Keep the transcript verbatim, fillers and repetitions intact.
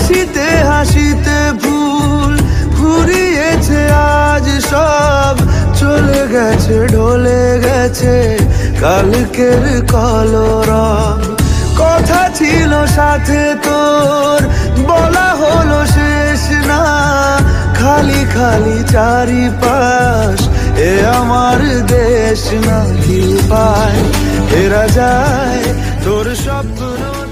হাসিতে হাসিতে ভুল ফুরিয়েছে আজ সব, চলে গেছে ঢলে গেছে কালকের কলরব। কথা ছিল সাথে তোর, বলা হলো শেষ না, খালি খালি চারিপাশ, এ আমার দেশ না। কি পায় ফেরা যায় তোর স্বপ্ন